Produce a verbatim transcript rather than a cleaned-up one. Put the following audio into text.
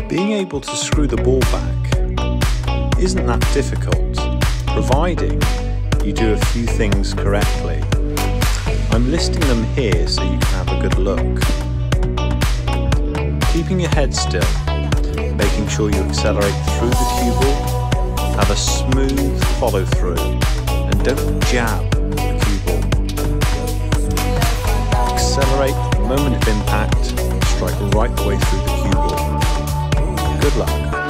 Being able to screw the ball back isn't that difficult, providing you do a few things correctly. I'm listing them here so you can have a good look. Keeping your head still, making sure you accelerate through the cue ball, have a smooth follow through, and don't jab the cue ball. Accelerate at the moment of impact, strike right the way through the cue ball. Good luck.